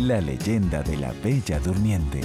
La leyenda de la Bella Durmiente.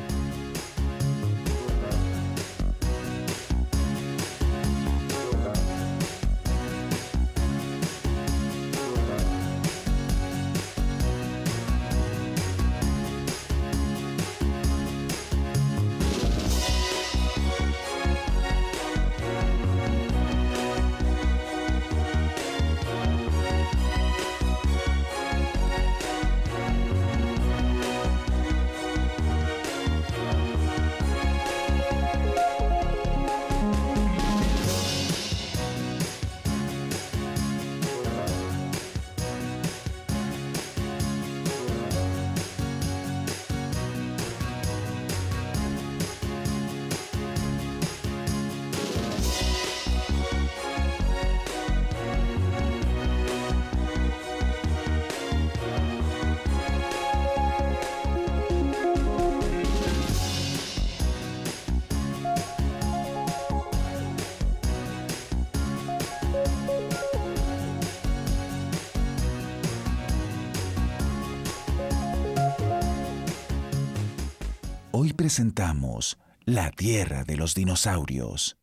Hoy presentamos La Tierra de los Dinosaurios.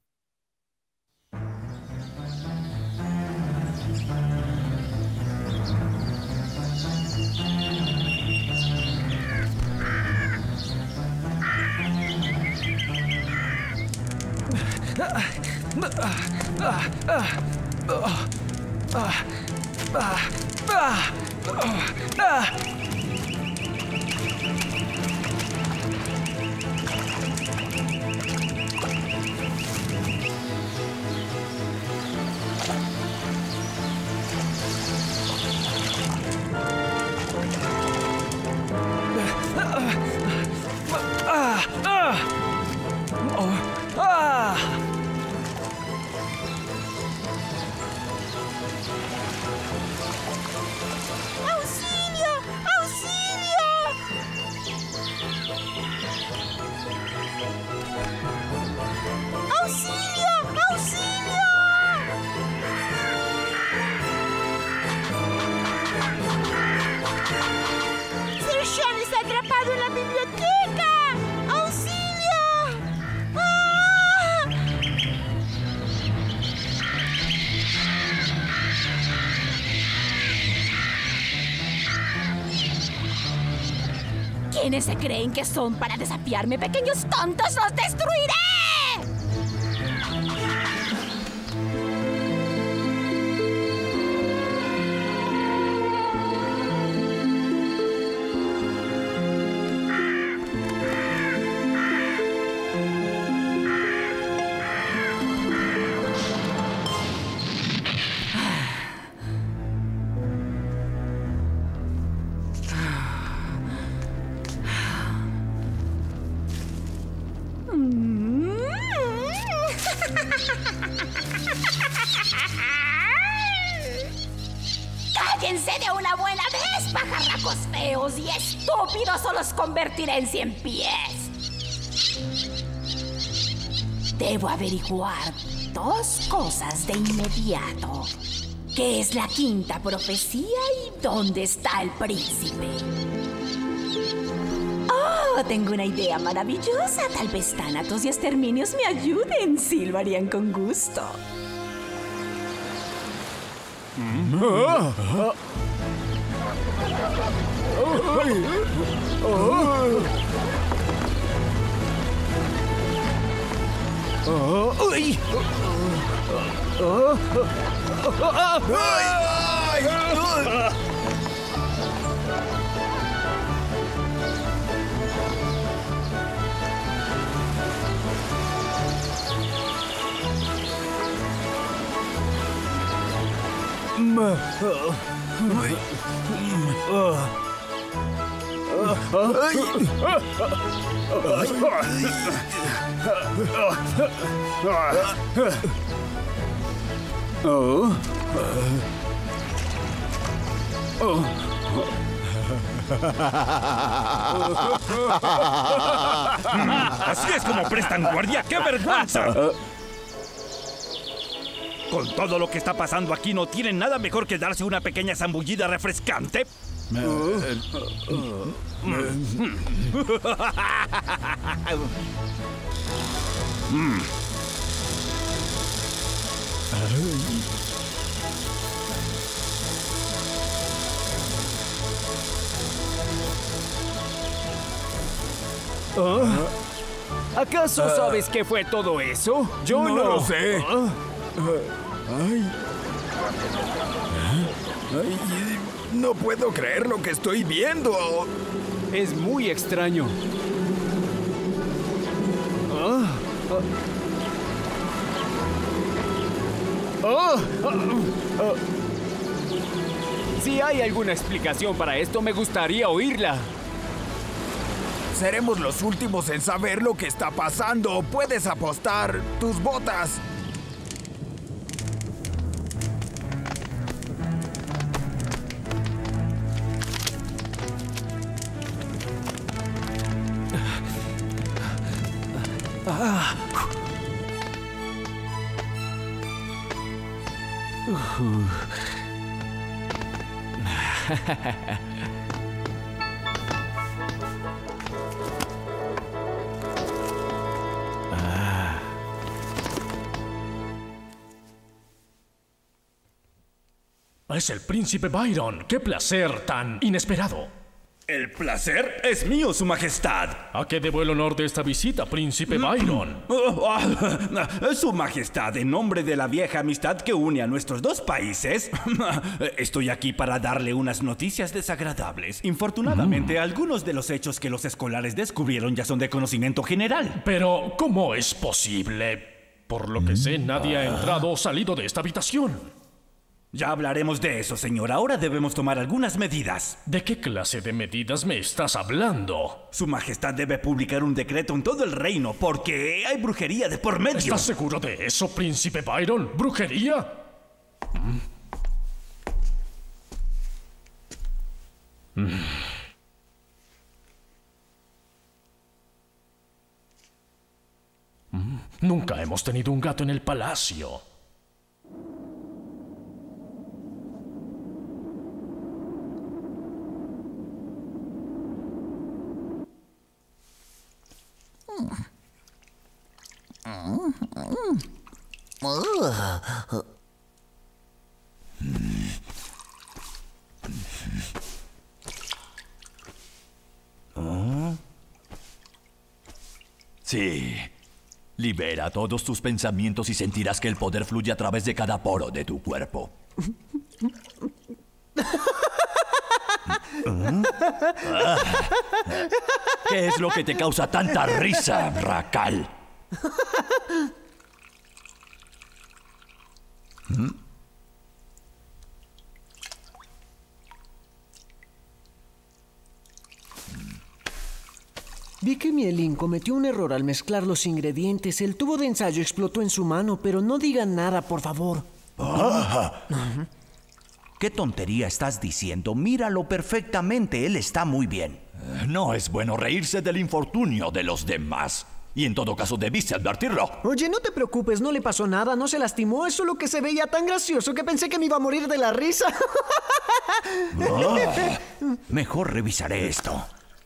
¿Quiénes se creen que son para desafiarme, pequeños tontos? ¡Los destruiré! ¡Cállense de una buena vez, pajarracos feos y estúpidos, o los convertiré en 100 pies! Debo averiguar dos cosas de inmediato. ¿Qué es la quinta profecía y dónde está el príncipe? ¡Oh! Tengo una idea maravillosa. Tal vez Thanatos y Exterminios me ayuden. Sí, lo harían con gusto. Así es como prestan guardia. ¡Qué vergüenza! Con todo lo que está pasando aquí, ¿no tienen nada mejor que darse una pequeña zambullida refrescante? ¿Acaso sabes qué fue todo eso? Yo no lo sé. No puedo creer lo que estoy viendo. Es muy extraño. Si hay alguna explicación para esto, me gustaría oírla. Seremos los últimos en saber lo que está pasando. Puedes apostar tus botas. Es el príncipe Byron. ¡Qué placer tan inesperado! El placer es mío, Su Majestad. ¿A qué debo el honor de esta visita, príncipe Byron? Su Majestad, en nombre de la vieja amistad que une a nuestros dos países, estoy aquí para darle unas noticias desagradables. Infortunadamente, algunos de los hechos que los escolares descubrieron ya son de conocimiento general. Pero, ¿cómo es posible? Por lo que sé, nadie ha entrado o salido de esta habitación. Ya hablaremos de eso, señor. Ahora debemos tomar algunas medidas. ¿De qué clase de medidas me estás hablando? Su Majestad debe publicar un decreto en todo el reino porque hay brujería de por medio. ¿Estás seguro de eso, príncipe Byron? ¿Brujería? Nunca hemos tenido un gato en el palacio. Sí. Libera todos tus pensamientos y sentirás que el poder fluye a través de cada poro de tu cuerpo. ¿Qué es lo que te causa tanta risa, Racal? Vi que Mielin cometió un error al mezclar los ingredientes. El tubo de ensayo explotó en su mano, pero no digan nada, por favor. ¿Qué tontería estás diciendo? Míralo perfectamente, él está muy bien. No es bueno reírse del infortunio de los demás. Y en todo caso debiste advertirlo. Oye, no te preocupes, no le pasó nada, no se lastimó. Es solo que se veía tan gracioso que pensé que me iba a morir de la risa. Mejor revisaré esto.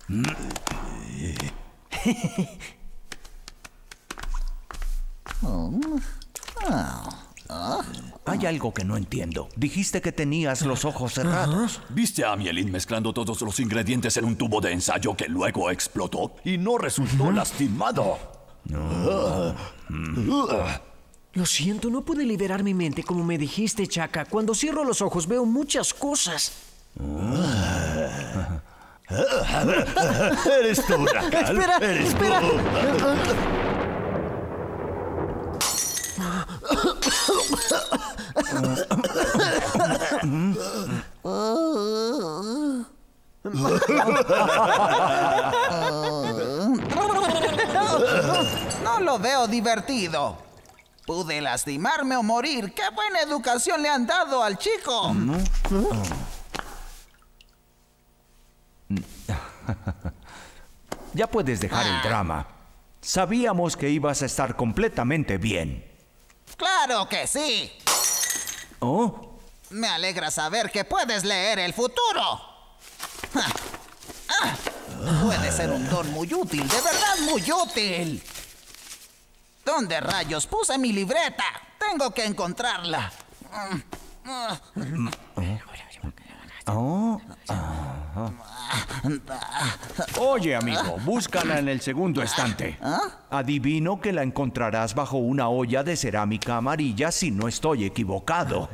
Hay algo que no entiendo. Dijiste que tenías los ojos cerrados. ¿Viste a Mielin mezclando todos los ingredientes en un tubo de ensayo que luego explotó y no resultó lastimado? Lo siento, no pude liberar mi mente como me dijiste, Chaka. Cuando cierro los ojos veo muchas cosas. Eres tú, Racal. Espera. No lo veo divertido. Pude lastimarme o morir. ¡Qué buena educación le han dado al chico! Ya puedes dejar el drama. Sabíamos que ibas a estar completamente bien. ¡Claro que sí! ¿Oh? Me alegra saber que puedes leer el futuro. Puede ser un don muy útil, de verdad muy útil. ¿Dónde rayos puse mi libreta? Tengo que encontrarla. Oye, amigo, búscala en el segundo estante. Adivino que la encontrarás bajo una olla de cerámica amarilla si no estoy equivocado.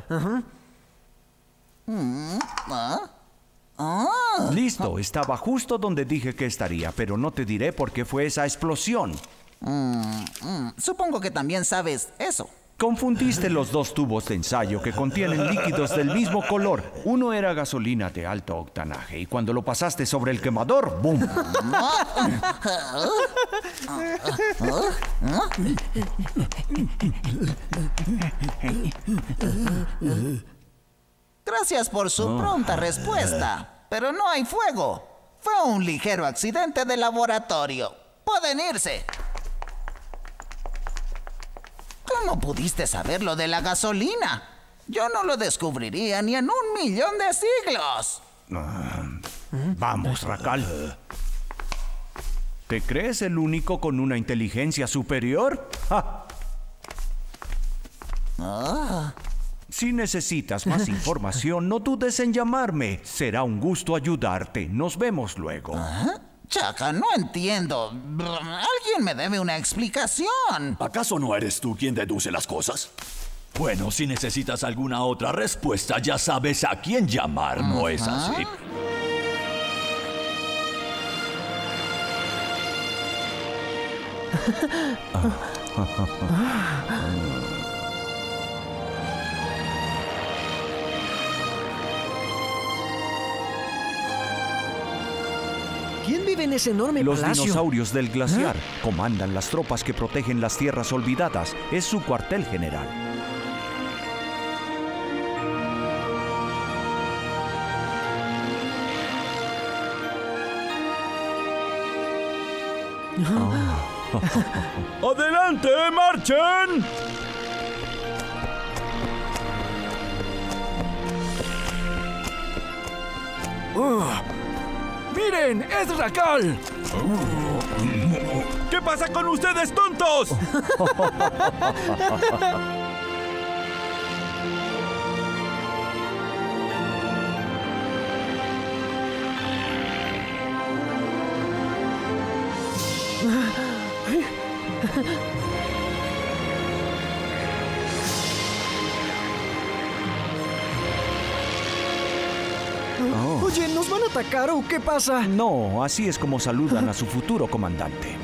Listo, estaba justo donde dije que estaría, pero no te diré por qué fue esa explosión. Supongo que también sabes eso. Confundiste los dos tubos de ensayo que contienen líquidos del mismo color. Uno era gasolina de alto octanaje y cuando lo pasaste sobre el quemador, ¡boom! Gracias por su pronta respuesta, pero no hay fuego. Fue un ligero accidente de laboratorio. Pueden irse. ¿Cómo pudiste saber lo de la gasolina? Yo no lo descubriría ni en 1.000.000 de siglos. Vamos, Racal. ¿Te crees el único con una inteligencia superior? Si necesitas más información, no dudes en llamarme. Será un gusto ayudarte. Nos vemos luego. Chaka, no entiendo. Alguien me debe una explicación. ¿Acaso no eres tú quien deduce las cosas? Bueno, si necesitas alguna otra respuesta, ya sabes a quién llamar, ¿no es así? ¿Quién vive en ese enorme Los palacio? dinosaurios del glaciar comandan las tropas que protegen las tierras olvidadas. Es su cuartel general. ¡Adelante, marchen! ¡Miren! ¡Es Racal! ¿Qué pasa con ustedes, tontos? Oye, ¿nos van a atacar o qué pasa? No, así es como saludan a su futuro comandante.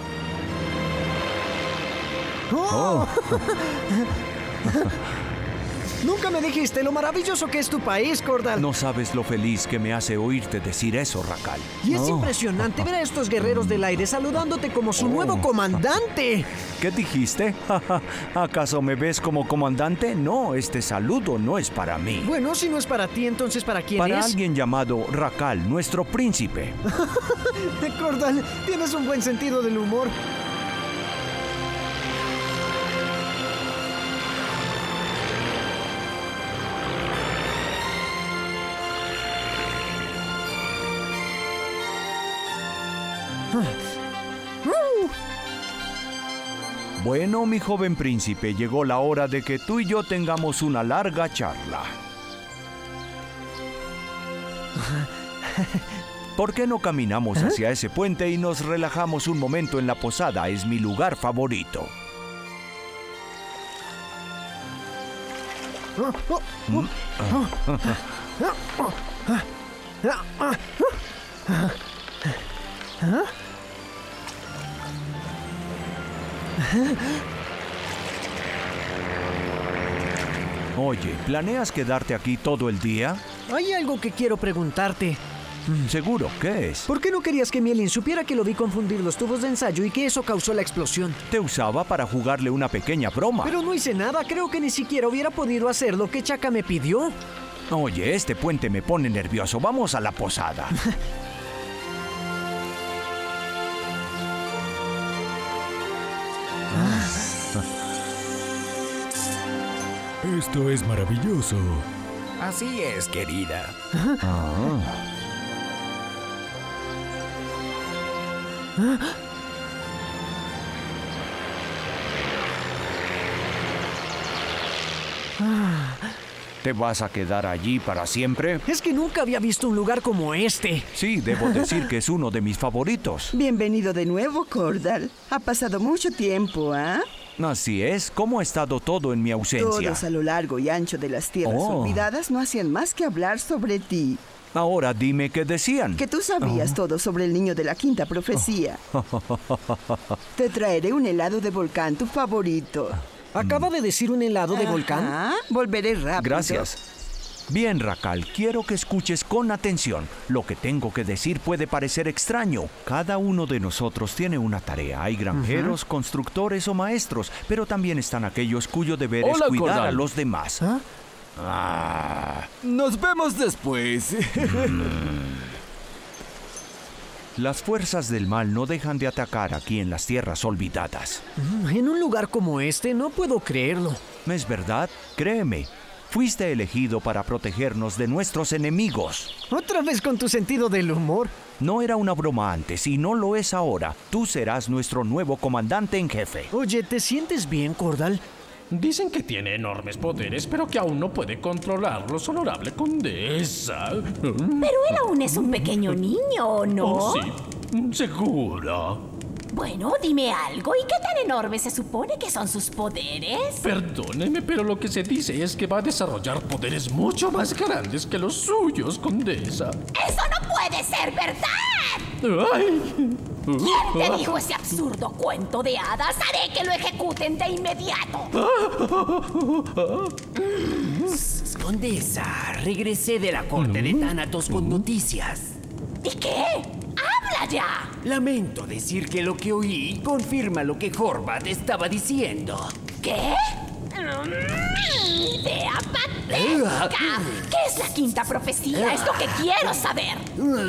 Nunca me dijiste lo maravilloso que es tu país, Cordal. No sabes lo feliz que me hace oírte decir eso, Racal. Y es impresionante ver a estos guerreros del aire saludándote como su nuevo comandante. ¿Qué dijiste? ¿Acaso me ves como comandante? No, este saludo no es para mí. Bueno, si no es para ti, entonces ¿para quién es? Para alguien llamado Racal, nuestro príncipe. Cordal, tienes un buen sentido del humor. Bueno, mi joven príncipe, llegó la hora de que tú y yo tengamos una larga charla. ¿Por qué no caminamos hacia ese puente y nos relajamos un momento en la posada? Es mi lugar favorito. Oye, ¿planeas quedarte aquí todo el día? Hay algo que quiero preguntarte. ¿Seguro? ¿Qué es? ¿Por qué no querías que Mielin supiera que lo vi confundir los tubos de ensayo y que eso causó la explosión? Te usaba para jugarle una pequeña broma. Pero no hice nada. Creo que ni siquiera hubiera podido hacer lo que Chaka me pidió. Oye, este puente me pone nervioso. Vamos a la posada. Esto es maravilloso. Así es, querida. ¿Te vas a quedar allí para siempre? Es que nunca había visto un lugar como este. Sí, debo decir que es uno de mis favoritos. Bienvenido de nuevo, Cordal. Ha pasado mucho tiempo, ¿ah? Así es. ¿Cómo ha estado todo en mi ausencia? Todos a lo largo y ancho de las tierras olvidadas no hacían más que hablar sobre ti. Ahora dime qué decían. Que tú sabías todo sobre el niño de la quinta profecía. Te traeré un helado de volcán, tu favorito. ¿Acaba de decir un helado de volcán? Volveré rápido. Gracias. Bien, Racal, quiero que escuches con atención. Lo que tengo que decir puede parecer extraño. Cada uno de nosotros tiene una tarea. Hay granjeros, constructores o maestros, pero también están aquellos cuyo deber es cuidar a los demás. Nos vemos después. Las fuerzas del mal no dejan de atacar aquí en las tierras olvidadas. En un lugar como este no puedo creerlo. ¿Es verdad? Créeme. Fuiste elegido para protegernos de nuestros enemigos. ¿Otra vez con tu sentido del humor? No era una broma antes y no lo es ahora. Tú serás nuestro nuevo comandante en jefe. Oye, ¿te sientes bien, Cordal? Dicen que tiene enormes poderes, pero que aún no puede controlarlos, honorable condesa. Pero él aún es un pequeño niño, ¿no? Oh, sí, seguro. Bueno, dime algo. ¿Y qué tan enormes se supone que son sus poderes? Perdóneme, pero lo que se dice es que va a desarrollar poderes mucho más grandes que los suyos, condesa. ¡Eso no puede ser verdad! ¡Ay! ¿Quién te dijo ese absurdo cuento de hadas? Haré que lo ejecuten de inmediato. Condesa, regresé de la corte de Thanatos con noticias. ¿Y qué? ¡Habla ya! Lamento decir que lo que oí confirma lo que Horvath estaba diciendo. ¿Qué? ¡Idea patética! ¿Qué es la quinta profecía? Es lo que quiero saber.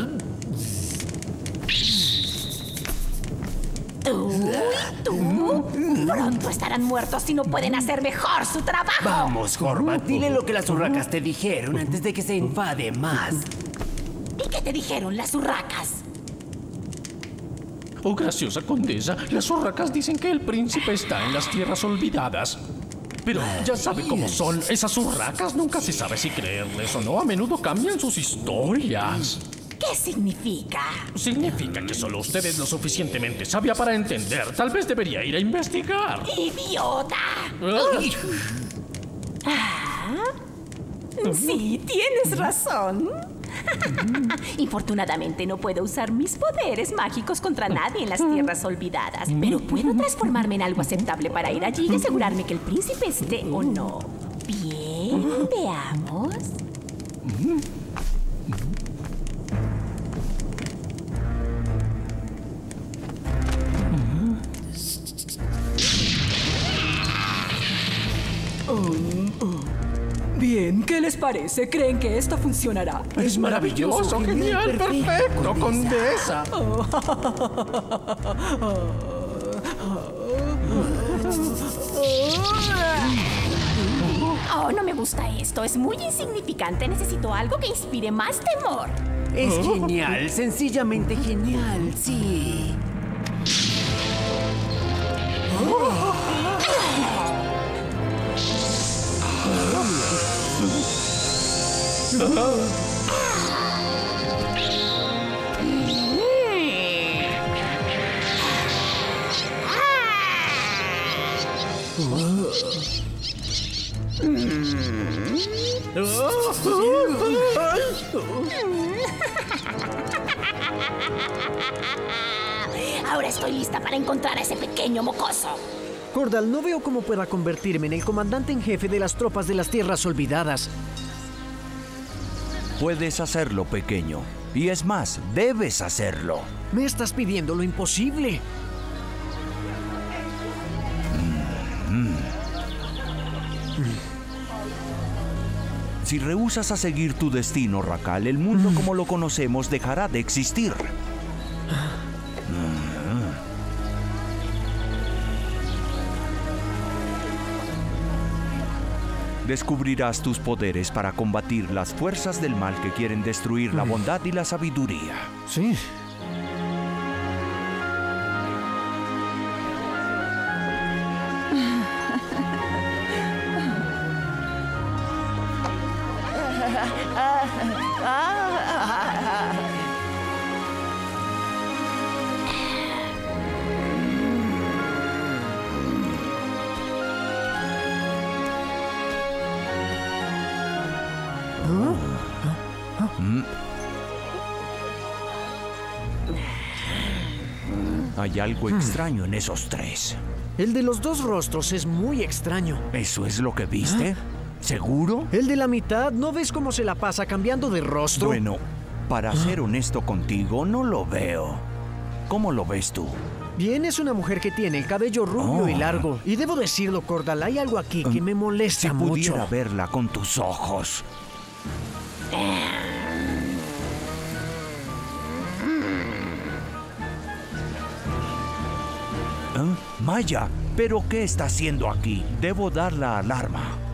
¿Tú? Pronto estarán muertos si no pueden hacer mejor su trabajo. Vamos, Horvath, dile lo que las urracas te dijeron antes de que se enfade más. ¿Y qué te dijeron las urracas? Oh, graciosa condesa, las urracas dicen que el príncipe está en las tierras olvidadas. Pero ya sabe cómo son. Esas urracas nunca se sabe si creerles o no. A menudo cambian sus historias. ¿Qué significa? Significa que solo usted es lo suficientemente sabia para entender. Tal vez debería ir a investigar. ¡Idiota! Sí, tienes razón. Infortunadamente no puedo usar mis poderes mágicos contra nadie en las tierras olvidadas, pero puedo transformarme en algo aceptable para ir allí y asegurarme que el príncipe esté o no. Bien, veamos. Bien, ¿qué les parece? ¿Creen que esto funcionará? Es maravilloso, genial, perfecto, condesa. Oh, no me gusta esto. Es muy insignificante. Necesito algo que inspire más temor. Es genial, sencillamente genial, sí. Ahora estoy lista para encontrar a ese pequeño mocoso. Cordal, no veo cómo pueda convertirme en el comandante en jefe de las tropas de las tierras olvidadas. Puedes hacerlo, pequeño. Y es más, debes hacerlo. Me estás pidiendo lo imposible. Si rehusas a seguir tu destino, Racal, el mundo como lo conocemos dejará de existir. Descubrirás tus poderes para combatir las fuerzas del mal que quieren destruir la bondad y la sabiduría. Sí. Hay algo extraño en esos tres. El de los dos rostros es muy extraño. ¿Eso es lo que viste? ¿Seguro? El de la mitad, ¿no ves cómo se la pasa cambiando de rostro? Bueno, para ser honesto contigo, no lo veo. ¿Cómo lo ves tú? Bien, es una mujer que tiene el cabello rubio y largo. Y debo decirlo, Cordal, hay algo aquí que me molesta mucho. Si pudiera verla con tus ojos. Maya, ¿pero qué está haciendo aquí? Debo dar la alarma.